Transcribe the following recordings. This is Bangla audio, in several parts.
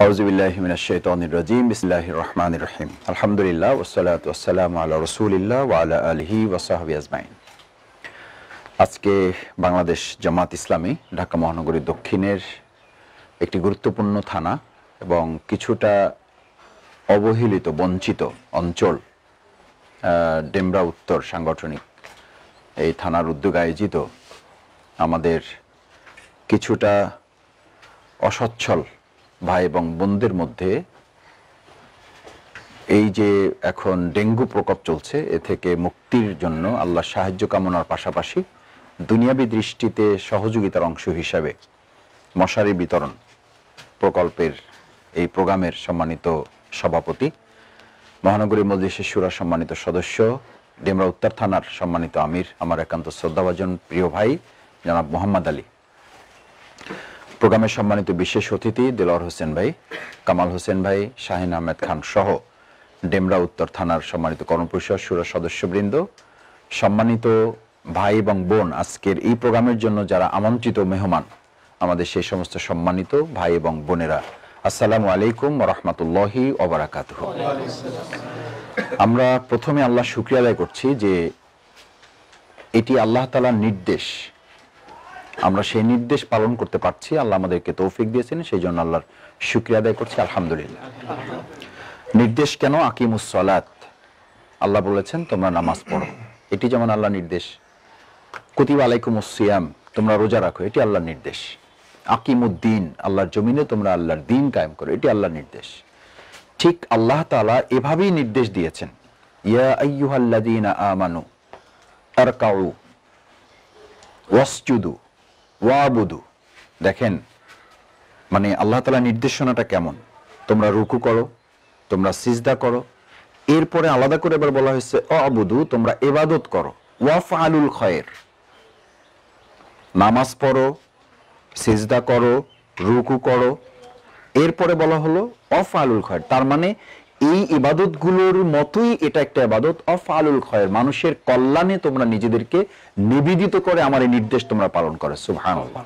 আউযুবিল্লাহি মিনাশ শাইতানির রাজিম বিসমিল্লাহির রহমানির রহিম আলহামদুলিল্লাহ ওয়াসসালাতু ওয়াসসালামু আলা রাসূলিল্লাহ ওয়া আলা আলিহি ওয়া সাহবিহি আজমাইন। আজকে বাংলাদেশ জামাত ইসলামী ঢাকা মহানগরী দক্ষিণের একটি গুরুত্বপূর্ণ থানা এবং কিছুটা অবহেলিত বঞ্চিত অঞ্চল ডেমরা উত্তর সাংগঠনিক এই থানার উদ্যোগে আয়োজিত আমাদের কিছুটা অসচ্ছল ভাই এবং বোনদের মধ্যে এই যে এখন ডেঙ্গু প্রকোপ চলছে এ থেকে মুক্তির জন্য আল্লাহ সাহায্য কামনার পাশাপাশি দুনিয়াবী দৃষ্টিতে সহযোগিতার অংশ হিসাবে মশারি বিতরণ প্রকল্পের এই প্রোগ্রামের সম্মানিত সভাপতি, মহানগরী মজলিসে শুরা সম্মানিত সদস্য, ডেমরা উত্তর থানার সম্মানিত আমির, আমার একান্ত শ্রদ্ধাভাজন প্রিয় ভাই জনাব মোহাম্মদ আলী, প্রোগ্রামের সম্মানিত বিশেষ অতিথি দেলোয়ার হোসেন ভাই, কামাল হোসেন ভাই, শাহিন আহমেদ খান সহ ডেমরা উত্তর থানার সম্মানিত কর্মপরিষদ শুরা সদস্যবৃন্দ, সম্মানিত ভাই এবং বোন, আজকের এই প্রোগ্রামের জন্য যারা আমন্ত্রিত মেহমান, আমাদের সেই সমস্ত সম্মানিত ভাই এবং বোনেরা, আসসালামু আলাইকুম ওয়া রাহমাতুল্লাহি ওয়া বারাকাতুহু। আমরা প্রথমে আল্লাহ শুকরিয়া আদায় করছি যে এটি আল্লাহ তাআলার নির্দেশ, আমরা সেই নির্দেশ পালন করতে পারছি, আল্লাহ আমাদেরকে তৌফিক দিয়েছেন, সেই জন্য আল্লাহর শুকরিয়া আদায় করছি আলহামদুলিল্লাহ। নির্দেশ কেন? আকিমুস সালাত, আল্লাহ বলেছেন তোমরা নামাজ পড়ো, এটি যেমন আল্লাহর নির্দেশ। কুতিবা আলাইকুমুস সিয়াম, তোমরা রোজা রাখো, এটি আল্লাহর নির্দেশ। আকিমুদ্দিন, আল্লাহর জমিনে তোমরা আল্লাহর দ্বীন কায়েম করো, এটি আল্লাহর নির্দেশ। ঠিক আল্লাহ তাআলা এভাবেই নির্দেশ দিয়েছেন, ইয়া আইয়ুহাল্লাযীনা আমানু আরকাউ ওয়াসজুদু ওয়াবুদু। দেখেন মানে আল্লাহ তাআলা নির্দেশনাটা কেমন, তোমরা রুকু করো, তোমরা সিজদা করো, এরপরে আলাদা করে এবার বলা হয়েছে ওয়াবুদু, তোমরা ইবাদত করো, ওয়াফআলুল খায়র, নামাজ পড়ো, সিজদা করো, রুকু করো, এরপরে বলা হলো ওয়াফআলুল খায়র, তার মানে এই ইবাদতগুলোর মতোই এটা একটা ইবাদত, ওয়াফআলুল খায়র, মানুষের কল্যাণে তোমরা নিজেদেরকে নিবেদিত করে আমার এই নির্দেশ তোমরা পালন করো, সুবহানাল্লাহ।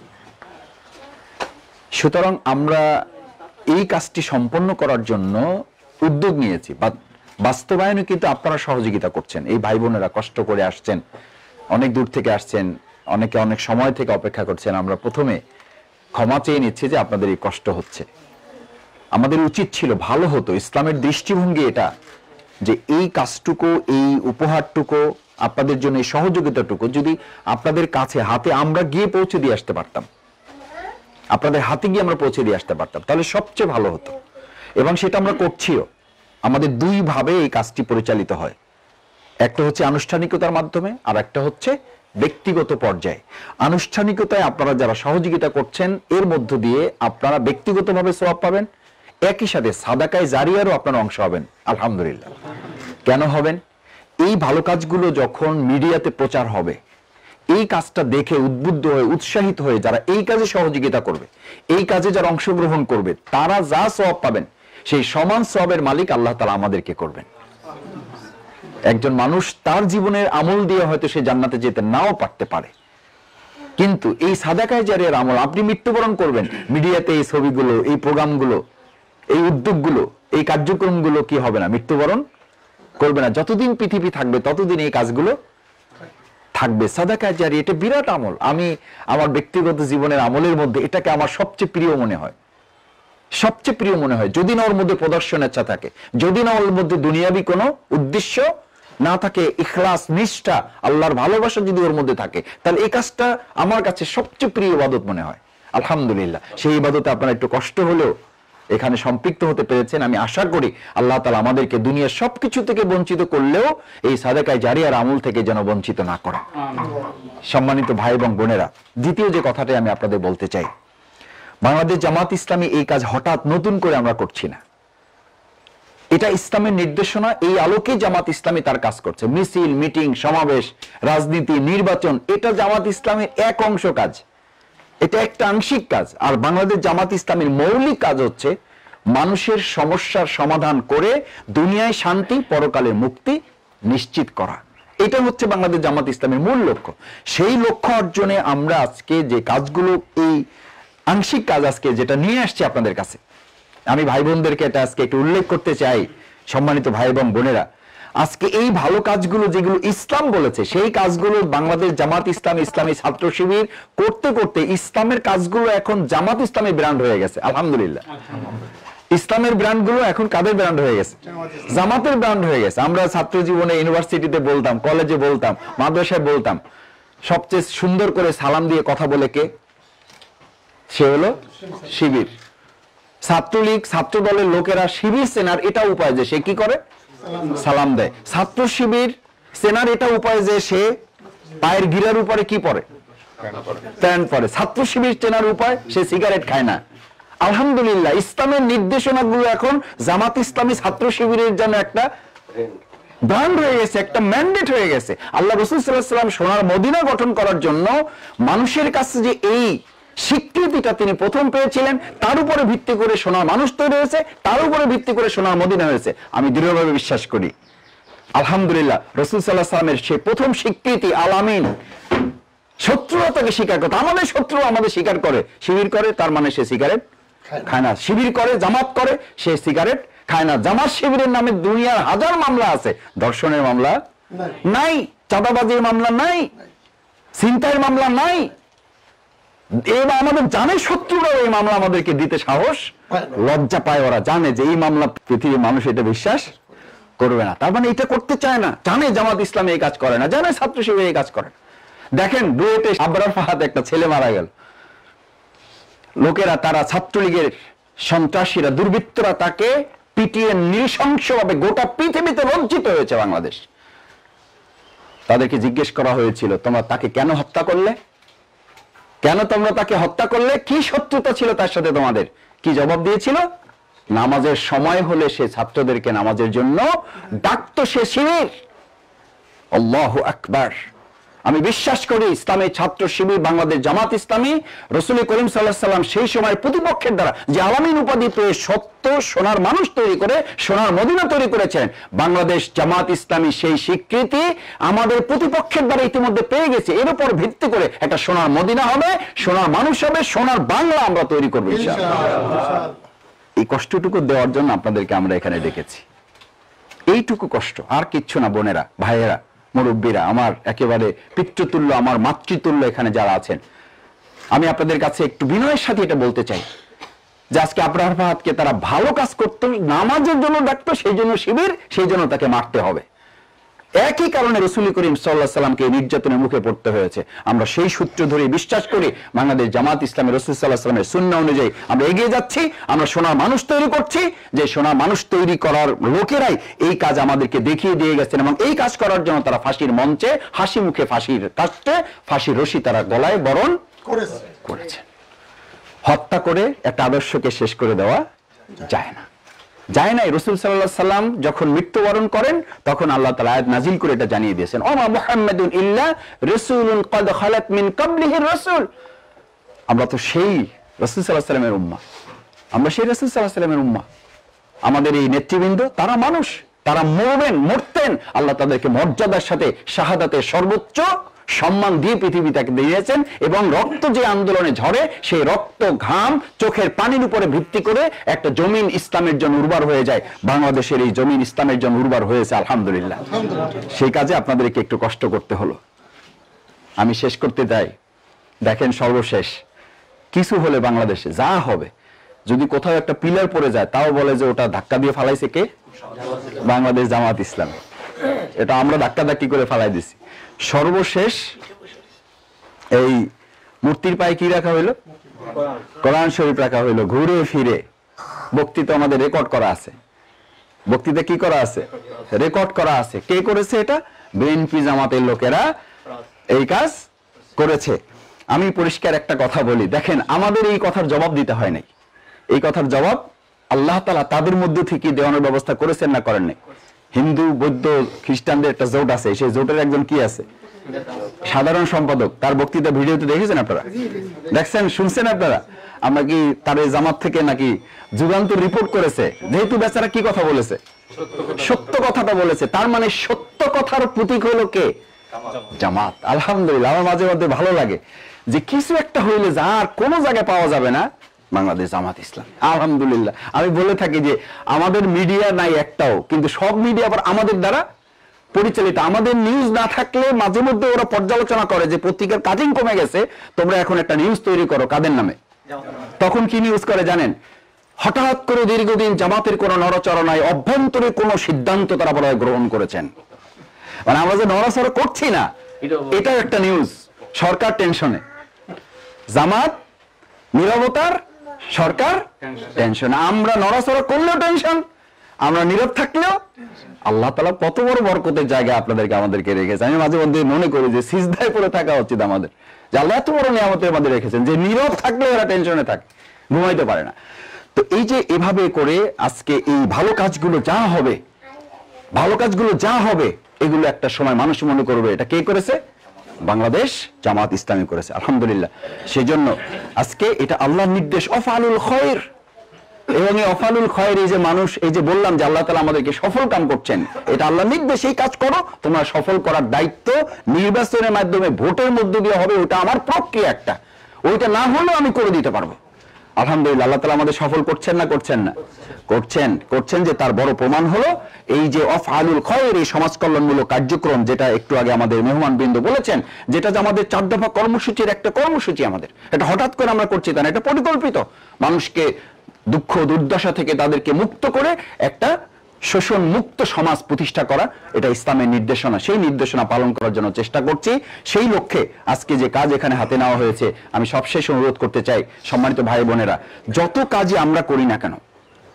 সুতরাং আমরা এই কাজটি সম্পন্ন করার জন্য উদ্যোগ নিয়েছি, বাস্তবায়নে কিন্তু আপনারা সহযোগিতা করছেন। এই ভাই বোনেরা কষ্ট করে আসছেন, অনেক দূর থেকে আসছেন, অনেকে অনেক সময় থেকে অপেক্ষা করছেন। আমরা প্রথমে ক্ষমা চেয়ে নিচ্ছি যে আপনাদের এই কষ্ট হচ্ছে। আমাদের উচিত ছিল, ভালো হতো, ইসলামের দৃষ্টিভঙ্গি এটা যে এই কাজটুকু, এই উপহারটুকু, আপনাদের জন্য এই সহযোগিতাটুকু যদি আপনাদের কাছে হাতে আমরা গিয়ে পৌঁছে দিয়ে আসতে পারতাম, আপনাদের হাতে গিয়ে আমরা পৌঁছে দিয়ে আসতে পারতাম, তাহলে সবচেয়ে ভালো হতো। এবং সেটা আমরা করছিও। আমাদের দুই ভাবে এই কাজটি পরিচালিত হয়, একটা হচ্ছে আনুষ্ঠানিকতার মাধ্যমে, আর একটা হচ্ছে ব্যক্তিগত পর্যায়ে। আনুষ্ঠানিকতায় আপনারা যারা সহযোগিতা করছেন এর মধ্য দিয়ে আপনারা ব্যক্তিগতভাবে সওয়াব পাবেন, একই সাথে সাদাকায়ে জারিয়ারও আপনারা অংশ হবেন আলহামদুলিল্লাহ। কেন হবেন? এই ভালো কাজগুলো যখন মিডিয়াতে প্রচার হবে, এই কাজটা দেখে উদ্বুদ্ধ হয়ে উৎসাহিত হয়ে যারা এই কাজে সহযোগিতা করবে, এই কাজে যারা অংশগ্রহণ করবে, তারা যা সওয়াব পাবেন সেই সমান সওয়াবের মালিক আল্লাহ তাআলা আমাদেরকে করবেন। একজন মানুষ তার জীবনের আমল দিয়ে হয়তো সে জান্নাতে যেতে নাও পারতে পারে, কিন্তু এই সাদাকায়ে জারিয়ার আমল, আপনি মৃত্যুবরণ করবেন, মিডিয়াতে এই ছবিগুলো, এই প্রোগ্রামগুলো, এই উদ্যোগগুলো, এই কার্যক্রমগুলো কি হবে না? মৃত্যুবরণ করবে না। যতদিন পৃথিবী থাকবে ততদিন এই কাজগুলো থাকবে। সাদাকায়ে জারিয়া এটা বিরাট আমল। আমি আমার ব্যক্তিগত জীবনের আমলের মধ্যে এটাকে আমার সবচেয়ে প্রিয় মনে হয়, সবচেয়ে প্রিয় মনে হয়। যদি না ওর মধ্যে প্রদর্শনের ইচ্ছা থাকে, যদি না ওর মধ্যে দুনিয়াবি কোনো উদ্দেশ্য না থাকে, ইখলাস, নিষ্ঠা, আল্লাহর ভালোবাসা যদি ওর মধ্যে থাকে, তাহলে এই কাজটা আমার কাছে সবচেয়ে প্রিয় ইবাদত মনে হয় আলহামদুলিল্লাহ। সেই ইবাদতে আপনারা একটু কষ্ট হলেও এখানে সম্পৃক্ত হতে পেরেছেন। আমি আশা করি আল্লাহ তাআলা আমাদেরকে দুনিয়ার সবকিছু থেকে বঞ্চিত করলেও এই সাদাকায়ে জারিয়ার আমল থেকে যেন বঞ্চিত না করে। সম্মানিত ভাই এবং বোনেরা, দ্বিতীয় যে কথাটি আমি আপনাদের বলতে চাই, বাংলাদেশ জামাত ইসলামী এই কাজ হঠাৎ নতুন করে আমরা করছি না, এটা ইসলামের নির্দেশনা, এই আলোকে জামাত ইসলামী তার কাজ করছে। মিছিল, মিটিং, সমাবেশ, রাজনীতি, নির্বাচন, এটা জামাত ইসলামের এক অংশ কাজ, এটা একটা আংশিক কাজ। আর বাংলাদেশ জামাত ইসলামের মৌলিক কাজ হচ্ছে মানুষের সমস্যার সমাধান করে দুনিয়ায় শান্তি, পরকালে মুক্তি নিশ্চিত করা। এটা হচ্ছে বাংলাদেশ জামাত ইসলামের মূল লক্ষ্য। সেই লক্ষ্য অর্জনে আমরা আজকে যে কাজগুলো, এই আংশিক কাজ আজকে যেটা নিয়ে আসছি আপনাদের কাছে, আমি ভাই বোনদেরকে এটা আজকে একটু উল্লেখ করতে চাই, সম্মানিত ভাই এবং বোনেরা, আজকে এই ভালো কাজগুলো যেগুলো ইসলাম বলেছে সেই কাজগুলো বাংলাদেশ জামাত ইসলাম, ইসলামী ছাত্র শিবির করতে করতে ইসলামের কাজগুলো এখন জামাত ইসলামী ব্র্যান্ড হয়ে গেছে। আলহামদুলিল্লাহ, ইসলামের ব্র্যান্ডগুলো এখন কাদের ব্র্যান্ড হয়ে গেছে? জামাতের ব্র্যান্ড হয়ে গেছে। আমরা ছাত্র জীবনে ইউনিভার্সিটিতে বলতাম, কলেজে বলতাম, মাদ্রাসায় বলতাম, সবচেয়ে সুন্দর করে সালাম দিয়ে কথা বলে কে? সে হলো শিবির। ছাত্রলীগ, ছাত্র দলের লোকেরা শিবির সেনার এটা উপায় যে সে কি করে? সালাম দেয়। ছাত্র শিবির সেনার এটা উপায় যে সে পায়ের গিরার উপরে কি পরে? প্যান্ট পরে। ছাত্র শিবির চেনার উপায় সে সিগারেট খায় না। আলহামদুলিল্লাহ, ইসলামের নির্দেশনাগুলো এখন জামাত ইসলামী ছাত্র শিবিরের জন্য একটা ব্র্যান্ড হয়ে গেছে, একটা ম্যান্ডেট হয়ে গেছে। আল্লাহ রাসূল সাল্লাল্লাহু আলাইহি ওয়াসাল্লাম সোনার মদিনা গঠন করার জন্য মানুষের কাছে যে এই স্বীকৃতিটা তিনি প্রথম পেয়েছিলেন, তার উপরে ভিত্তি করে সোনার মানুষ তৈরি হয়েছে, তার উপরে ভিত্তি করে সোনার মদিনা হয়েছে। আমি দৃঢ়ভাবে বিশ্বাস করি আলহামদুলিল্লাহ রাসূল সাল্লাল্লাহু আলাইহি ওয়াসাল্লামের সেই প্রথম স্বীকৃতি আল আমিন। শত্রুরা তাকে স্বীকার করে, আমাদের শত্রু আমাদের স্বীকার করে, শিবির করে তার মানে সে সিগারেট খায় না। শিবির করে, জামাত করে, সে সিগারেট খায় না। জামাত শিবিরের নামে দুনিয়ার হাজার মামলা আছে, ধর্ষণের মামলা নাই, চাঁদাবাজির মামলা নাই, ছিনতাইয়ের মামলা নাই। এবার আমাদের জানে শত্রুরা এই মামলা আমাদেরকে দিতে সাহস, লজ্জা পায়। ওরা জানে যে এই মামলা পৃথিবীর মানুষ এটা বিশ্বাস করবে না, তার মানে এটা করতে চায় না। জানে জামাত ইসলামে এই কাজ করে না, জানে ছাত্র শিবির এই কাজ করে না। দেখেন বুয়েটে আবরার ফাহাদ একটা ছেলে মারা গেল, লোকেরা তারা ছাত্রলীগের সন্ত্রাসীরা, দুর্বৃত্তরা তাকে পিটিয়ে নৃশংসভাবে গোটা পৃথিবীতে লজ্জিত হয়েছে বাংলাদেশ। তাদেরকে জিজ্ঞেস করা হয়েছিল, তোমরা তাকে কেন হত্যা করলে? কেন তোমরা তাকে হত্যা করলে? কি শত্রুতা ছিল তার সাথে তোমাদের? কি জবাব দিয়েছিল? নামাজের সময় হলে সে ছাত্রদেরকে নামাজের জন্য ডাকতো, সে শিবির। আল্লাহু আকবার। আমি বিশ্বাস করি ইসলামের ছাত্র শিবির, বাংলাদেশ জামাত ইসলামী, রাসূল করিম সাল্লাল্লাহু আলাইহি ওয়াসাল্লাম সেই সময় প্রতিপক্ষের দ্বারা যে আলামিন উপাধি পেয়ে সত্য সোনার মানুষ তৈরি করে সোনার মদিনা তৈরি করেছেন, বাংলাদেশ জামাত ইসলামী সেই স্বীকৃতি আমাদের প্রতিপক্ষের দ্বারা ইতিমধ্যে পেয়ে গেছে। এর উপর ভিত্তি করে একটা সোনার মদিনা হবে, সোনার মানুষ হবে, সোনার বাংলা আমরা তৈরি করবো ইনশাআল্লাহ। এই কষ্টটুকু দেওয়ার জন্য আপনাদেরকে আমরা এখানে ডেকেছি। এইটুকু কষ্ট, আর কিচ্ছু না। বোনেরা, ভাইয়েরা, মুরব্বীরা, আমার একেবারে পিতৃতুল্য, আমার মাতৃতুল্য এখানে যারা আছেন, আমি আপনাদের কাছে একটু বিনয়ের সাথে এটা বলতে চাই যে আজকে আবরার ফাহাদকে তারা ভালো কাজ করতো, নামাজের জন্য ডাকতো, সেই জন্য শিবির, সেই জন্য তাকে মারতে হবে। একই কারণে রাসূল করিম সাল্লাল্লাহু আলাইহি ওয়াসাল্লামকে নির্যাতনের মুখে পড়তে হয়েছে। আমরা সেই সূত্র ধরে বিশ্বাস করি বাংলাদেশ জামাত ইসলামী রাসূল সাল্লাল্লাহু আলাইহি ওয়াসাল্লামের সুন্নাহ অনুযায়ী আমরা এগিয়ে যাচ্ছি। আমরা সোনার মানুষ তৈরি করছি, যে সোনার মানুষ তৈরি করার লোকেরাই এই কাজ আমাদেরকে দেখিয়ে দিয়ে গেছেন, এবং এই কাজ করার জন্য তারা ফাঁসির মঞ্চে হাসি মুখে ফাঁসির কাস্টে ফাঁসির রশি তারা গলায় বরণ করেছে। হত্যা করে একটা আদর্শকে শেষ করে দেওয়া যায় না, যায় নাই। রাসূল সাল্লাল্লাহু আলাইহি সাল্লাম যখন মৃত্যুবরণ করেন তখন আল্লাহ তাআলা আয়াত নাযিল করে এটা জানিয়ে দিয়েছেন, ওমা মুহাম্মাদুন ইল্লা রাসূলুন ক্বাদ খালাত মিন ক্বাবলিহির রাসূল। আমরা তো সেই রাসূল সাল্লাল্লাহু আলাইহি সাল্লামের উম্মাহ, আমরা সেই রাসূল সাল্লাল্লাহু আলাইহি সাল্লামের উম্মাহ। আমাদের এই নেতৃবৃন্দ তারা মানুষ, তারা মরতেন, আল্লাহ তাদেরকে মর্যাদার সাথে শাহাদাতের সর্বোচ্চ সম্মান দিয়ে পৃথিবীটাকে দিয়েছেন, এবং রক্ত যে আন্দোলনে ঝরে সেই রক্ত ঘাম চোখের পানির উপরে ভিত্তি করে একটা জমিন ইসলামের জন্য উর্বর হয়ে যায়। বাংলাদেশের এই জমিন ইসলামের জন্য উর্বর হয়েছে আলহামদুলিল্লাহ। সেই কাজে আপনাদেরকে একটু কষ্ট করতে হলো। আমি শেষ করতে চাই, দেখেন সর্বশেষ কিছু হলে বাংলাদেশে যা হবে, যদি কোথাও একটা পিলার পড়ে যায় তাও বলে যে ওটা ধাক্কা দিয়ে ফালাইছে কে? বাংলাদেশ জামাত ইসলামী। এটা আমরা ধাক্কাধাক্কি করে ফালাই দিছি। সর্বশেষ এই মূর্তির পায়ে কি রাখা হইলো? কোরআন শরীফ রাখা হইলো। ঘুরে ফিরে বক্তৃতা আমাদের রেকর্ড করা আছে, বক্তৃতা কি করা আছে? রেকর্ড করা আছে। কে করেছে এটা? বিএনপি জামাতের লোকেরা এই কাজ করেছে। আমি পরিষ্কার একটা কথা বলি, দেখেন আমাদের এই কথার জবাব দিতে হয় নাই। এই কথার জবাব আল্লাহ তাআলা তাদের মধ্যে থেকে দেওয়ানোর ব্যবস্থা করেছেন না করেন নাই? হিন্দু, বৌদ্ধ, খ্রিস্টানদের একটা জোট আছে, সেই জোটের একজন কি আছে? সাধারণ সম্পাদক। তার বক্তৃতা ভিডিওতে দেখেছেন আপনারা? দেখছেন, শুনছেন আপনারা? আমরা কি তার জামাত থেকে নাকি যুগান্তর রিপোর্ট করেছে? যেহেতু বেচারা কি কথা বলেছে? সত্য কথাটা বলেছে। তার মানে সত্য কথার প্রতীক হলো কে? জামাত। আলহামদুলিল্লাহ। আমার মাঝে মধ্যে ভালো লাগে যে কিছু একটা হইলে যা আর কোনো জায়গায় পাওয়া যাবে না, বাংলাদেশ জামাত ইসলাম। আলহামদুলিল্লাহ, আমি বলে থাকি যে আমাদের মিডিয়া নাই একটাও, কিন্তু সব মিডিয়া আবার আমাদের দ্বারা পরিচালিত। আমাদের নিউজ না থাকলে মাঝে মধ্যে ওরা পর্যালোচনা করে যে পত্রিকার কাটিং কমে গেছে, তোমরা এখন একটা নিউজ তৈরি করো কাদের নামে। তখন কি নিউজ করে জানেন? হঠাৎ করে দীর্ঘদিন জামাতের কোনো নড়াচড়া নাই, অভ্যন্তরে কোনো সিদ্ধান্ত তারা বলা গ্রহণ করেছেন, মানে আমরা যে নড়াচড়া করছি না এটাও একটা নিউজ। সরকার টেনশনে, জামাত নীরবতার, সরকার টেনশন। আমরা নড়াচড়া করলেও টেনশন, আমরা নীরব থাকলেও। আল্লাহ তাআলা কত বড় বরকতের জায়গা আপনাদেরকে আমাদেরকে রেখেছে। আমি মাঝে মধ্যে মনে করি যে সিজদায় পড়ে থাকা উচিত আমাদের, যে আল্লাহ এত বড় নিয়ামতের মধ্যে রেখেছেন যে নীরব থাকলেও এরা টেনশনে থাকে, ঘুমাইতে পারে না। তো এই যে এভাবে করে আজকে এই ভালো কাজগুলো যা হবে, ভালো কাজগুলো যা হবে, এগুলো একটা সময় মানুষ মনে করবে এটা কে করেছে? বাংলাদেশ জামাত ইসলামী করেছে। আলহামদুলিল্লাহ, সেই জন্য আজকে এটা আল্লাহর নির্দেশ, অফালুল খয়র। এবং এই অফালুল খয়র, এই যে মানুষ, এই যে বললাম যে আল্লাহ তাআলা আমাদেরকে সফল কাম করছেন, এটা আল্লাহর নির্দেশ। এই কাজ করো, তোমরা সফল করার দায়িত্ব নির্বাচনের মাধ্যমে, ভোটের মধ্য দিয়ে হবে। ওটা আমার প্রক্রিয়া একটা, ওইটা না হলেও আমি করে দিতে পারবো। আলহামদুলিল্লাহ, আল্লাহ তাআলা আমাদের সফল করছেন না করছেন না? করছেন। যে তার বড় প্রমাণ হলো এই যে অফআলুল খয়র, এই সমাজ কল্যাণমূলক কার্যক্রম, যেটা একটু আগে আমাদের মেহমান বৃন্দ বলেছেন, যেটা যে আমাদের 4 দফা কর্মসূচির একটা কর্মসূচি। আমাদের এটা হঠাৎ করে আমরা করছি তা না, এটা পরিকল্পিত। মানুষকে দুঃখ দুর্দশা থেকে তাদেরকে মুক্ত করে একটা শোষণ মুক্ত সমাজ প্রতিষ্ঠা করা, এটা ইসলামের নির্দেশনা। সেই নির্দেশনা পালন করার জন্য চেষ্টা করছি। সেই লক্ষ্যে আজকে যে কাজ এখানে হাতে নেওয়া হয়েছে, আমি সবশেষ অনুরোধ করতে চাই, সম্মানিত ভাই বোনেরা, যত কাজই আমরা করি না কেন,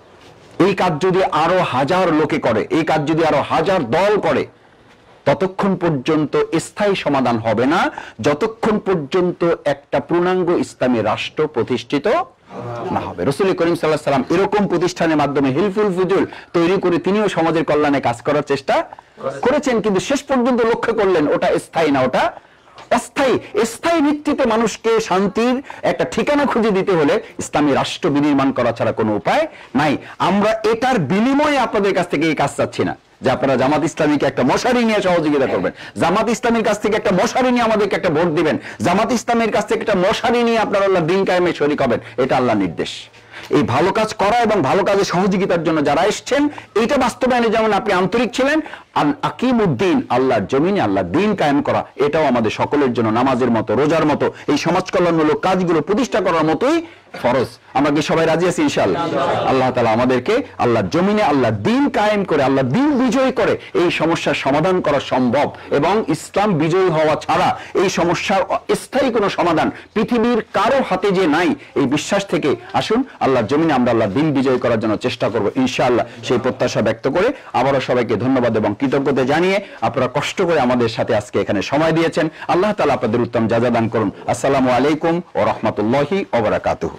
এই কাজ যদি আরো 1000 লোকে করে, এই কাজ যদি আরো 1000 দল করে, ততক্ষণ পর্যন্ত স্থায়ী সমাধান হবে না, যতক্ষণ পর্যন্ত একটা পূর্ণাঙ্গ ইসলামী রাষ্ট্র প্রতিষ্ঠিত না হবে। রাসূল করিম সাল্লাল্লাহু আলাইহি ওয়াসাল্লাম এরকম প্রতিষ্ঠানের মাধ্যমে হিলফুল ফুজুল তৈরি করে তিনিও সমাজের কল্যাণে কাজ করার চেষ্টা করেছেন, কিন্তু শেষ পর্যন্ত লক্ষ্য করলেন ওটা স্থায়ী না, ওটা অস্থায়ী। স্থায়ী ভিত্তিতে মানুষকে শান্তির একটা ঠিকানা খুঁজে দিতে হলে ইসলামী রাষ্ট্র বিনির্মাণ করা ছাড়া কোনো উপায় নাই। আমরা এটার বিনিময়ে আপনাদের কাছ থেকে এই কাজ চাচ্ছি না যে আপনারা জামাত ইসলামীকে একটা মশারি নিয়ে সহযোগিতা করবেন, জামাত ইসলামীর কাছ থেকে একটা মশারি নিয়ে আমাদেরকে একটা ভোট দিবেন, জামাত ইসলামের কাছ থেকে একটা মশারি নিয়ে আপনারা আল্লাহ দিন কায়েমে শরীক হবেন। এটা আল্লাহর নির্দেশ। এই ভালো কাজ করা এবং ভালো কাজে সহযোগিতার জন্য যারা এসেছেন, এইটা বাস্তবায়নে যেমন আপনি আন্তরিক ছিলেন, আকিমুদ্দিন, আল্লাহর জমিনে আল্লাহর দিন কায়েম করা, এটাও আমাদের সকলের জন্য নামাজের মতো, রোজার মতো, এই সমাজ কল্যাণমূলক কাজগুলো প্রতিষ্ঠা করার মতোই ফরজ। আমরা কি সবাই রাজি আছি ইনশাআল্লাহ? আল্লাহ তাআলা আমাদেরকে আল্লাহর জমিনে আল্লাহর দিন কায়েম করে, আল্লাহর দিন বিজয় করে এই সমস্যার সমাধান করা সম্ভব, এবং ইসলাম বিজয়ী হওয়া ছাড়া এই সমস্যার স্থায়ী কোনো সমাধান পৃথিবীর কারো হাতে যে নাই, এই বিশ্বাস থেকে আসুন আল্লাহর জমিনে আমরা আল্লাহর দিন বিজয় করার জন্য চেষ্টা করব ইনশাআল্লাহ। সেই প্রত্যাশা ব্যক্ত করে আবারও সবাইকে ধন্যবাদ এবং কৃতজ্ঞতা জানিয়ে, আপনারা কষ্ট করে আমাদের সাথে আজকে এখানে সময় দিয়েছেন, আল্লাহ তাআলা আপনাদের উত্তম জাযা দান করুন। আসসালামু আলাইকুম ওয়া রাহমাতুল্লাহি ওয়া বারাকাতুহু।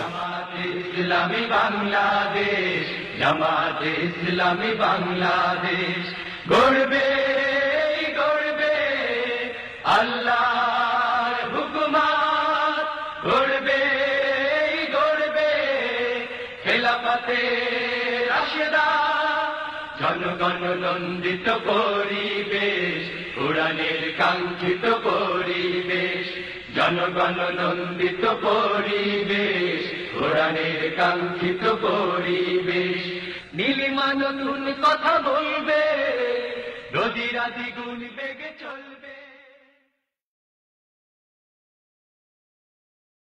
ইসলামী বাংলাদেশ, জামাতে ইসলামী বাংলাদেশ গড়বে গড়বে আল্লাহর হুকুমত, গড়বে গড়বে খেলাফতে রাশেদা, জনগণ নন্দিত পরিবেশ, কোরআনের কাঙ্ক্ষিত পরিবেশ, জনগণ নন্দিত পরিবেশ, কোরআনের কাঙ্ক্ষিত পরিবেশ। নীলিমা নতুন কথা বলবে, নদীরা দ্বিগুণ বেগে